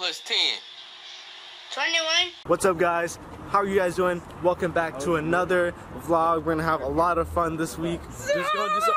plus 10. 21. What's up, guys? How are you guys doing? Welcome back to another vlog. We're gonna have a lot of fun this week. Just gonna do some.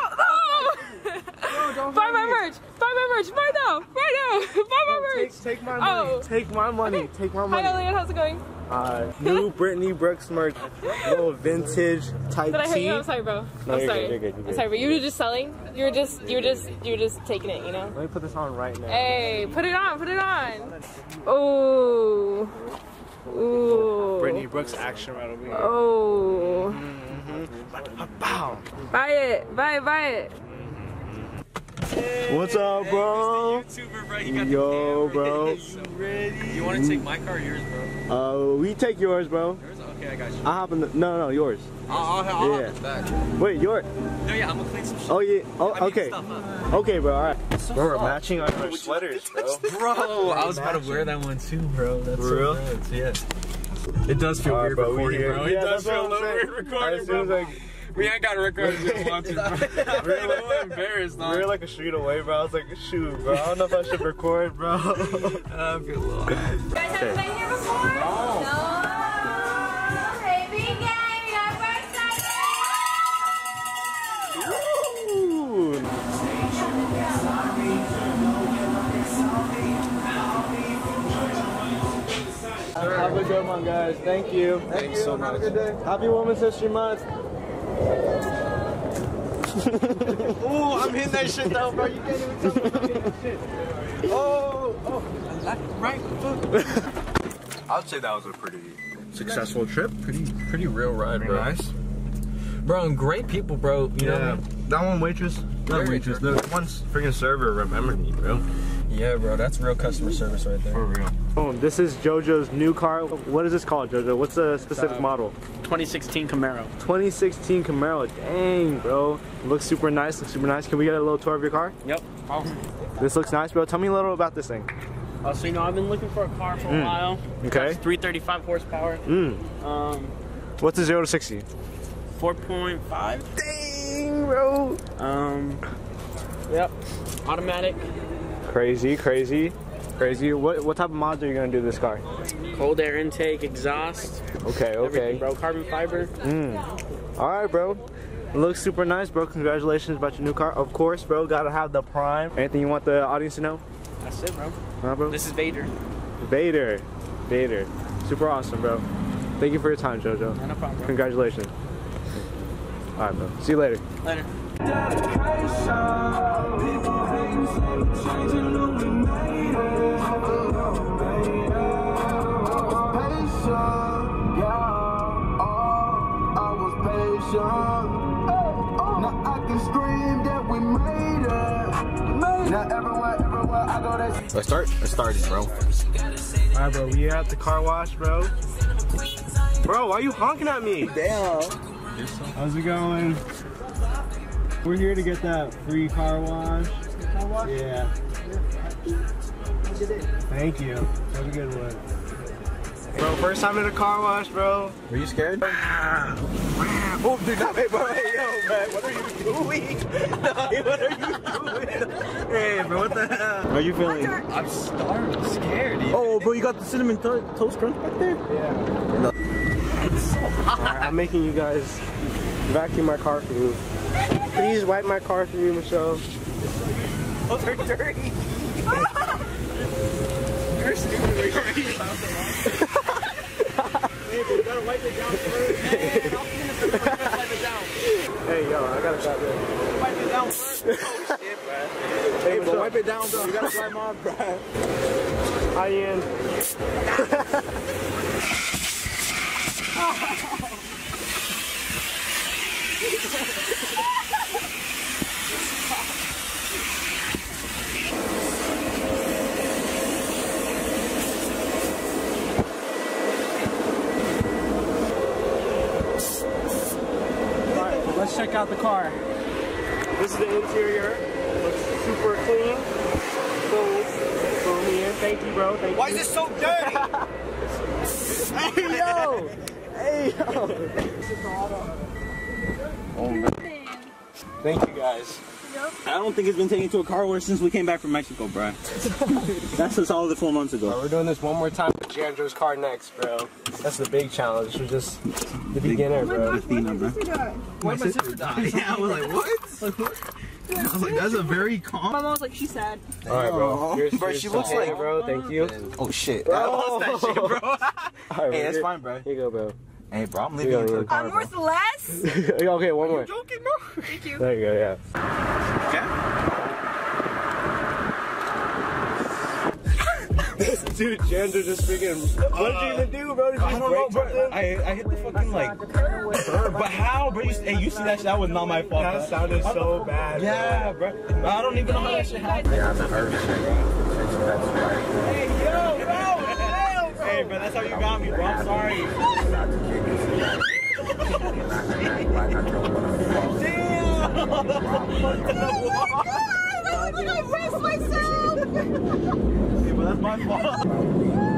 Buy my merch! Buy my merch! Right now! Right now! Buy my merch! Take my money. Oh. Take my money. Okay. Take my money. Hi Elliot, how's it going? New Brittany Brooks merch. Little vintage type Did I hurt tee. you? I'm sorry, bro. No, I'm you're sorry. good, you're good, you're I'm sorry, but you were just selling. You were just taking it, you know? Let me put this on right now. Hey, put it on, put it on. Ooh. Ooh. Brittany Brooks action right over here. Oh. Bow. Buy it. Buy it, buy it. What's up, bro? YouTuber, bro. You got Yo, bro. So ready. You want to take my car or yours, bro? We take yours, bro. Yours? Okay, I got you. I'll hop in the. No, yours. I'll hop in the back. Wait, yours. No, yeah, I'm gonna clean some shit. Oh, yeah. Oh, I need okay. stuff up. Okay, bro. All right. Bro, we're matching our sweaters, bro. Bro, I was about to wear that one too, bro. That's For real? so nuts, yeah. It does feel weird bro, recording, bro. It Yeah, does that's feel a what I'm little saying. weird recording, As soon bro. as We ain't got to record if we don't want to, bro. I'm really a little embarrassed, we dog. were like a street away, bro. I was like, shoot, bro. I don't know if I should record, bro. I feel a little high. You guys haven't been here before? No. Hey, big gang, we got first Ooh. Have a good one, guys. Thank you. Thanks so much. Have a good day. Happy Women's History Month. Ooh, I'm hitting that shit though, bro. You can't even tell me I'm hitting that shit. Oh, right foot. I'd say that was a pretty Successful trip. pretty real ride, bro. Nice. Bro, and great people, bro. You know? Yeah. That one waitress. Not waitress. The one freaking server remembered me, bro. Yeah, bro. That's real customer service right there. For real. Oh, this is JoJo's new car. What is this called, JoJo? What's the specific model? 2016 Camaro. 2016 Camaro. Dang, bro. Looks super nice. Looks super nice. Can we get a little tour of your car? Yep. This looks nice, bro. Tell me a little about this thing. So you know, I've been looking for a car for a while. Okay. It's 335 horsepower. What's the 0 to 60? 4.5. Dang, bro. Yep. Automatic. Crazy. What type of mods are you gonna do to this car? Cold air intake, exhaust. Okay. Everything, bro. Carbon fiber. All right, bro. It looks super nice, bro. Congratulations about your new car. Of course, bro. Gotta have the prime. Anything you want the audience to know? That's it, bro. Huh, bro? This is Vader. Vader. Super awesome, bro. Thank you for your time, JoJo. No problem, bro. Congratulations. All right, bro. See you later. Later. Now I can scream that we made it. Now everywhere I go, Let's start. Let's start it, bro. Alright, bro, we at the car wash, bro. Bro, why are you honking at me? Damn. How's it going? We're here to get that free car wash. Yeah. Thank you. Have a good one. Bro, first time in a car wash, bro. Were you scared? Oh, dude, not me, bro. Hey, yo, man, what are you doing? Hey, what are you doing? Hey, bro, what the hell? How are you feeling? I'm starved. I'm scared. Oh, bro, you got the cinnamon toast crunch back there? Yeah. It's so hot. Right, I'm making you guys vacuum my car for you. Please wipe my car for you, Michelle. Those are dirty. You're stupid. Hey, but you gotta wipe it down first. Man, I'll finish it first. Wipe it down. Hey, yo, I gotta stop this. Wipe it down first. Oh, shit, bro. Hey, But wipe it down, bro. You gotta dry them off, bro. Hi, Ian. Let's check out the car. This is the interior. Looks super clean. Boom, Ian. Thank you, bro. Thank you. Why is it so dirty? Hey, yo! Hey, yo! Oh, man. Thank you, guys. I don't think it's been taken to a car wash since we came back from Mexico, bro. That's a solid 4 months ago. We're doing this one more time with Jandro's car next, bro. That's the big challenge. We're just the beginner, bro. My sister died. Yeah, I was like, what? I was like, that's a very calm. My mom was like, she's sad. Alright, bro. Bro, she looks like, bro. Thank you. Oh shit. I lost that shit, bro. Right, Hey, that's fine, bro. Here you go, bro. Hey, bro, I'm leaving you to the car, I'm bro. worth less. Okay, one more. Joking, bro. Thank you. There you go, yeah. Okay. Dude, Jandro just freaking. What did you even do, bro? Did you I don't know, bro. I hit the fucking like. But how, bro? You see that shit? That was not my fault. That sounded so bad. Yeah, bro. I don't even know how that shit happened. Hey, yo, bro. Hey, bro, that's how you got me, bro. I'm sorry. Damn! I missed myself. Hey, but that's my fault.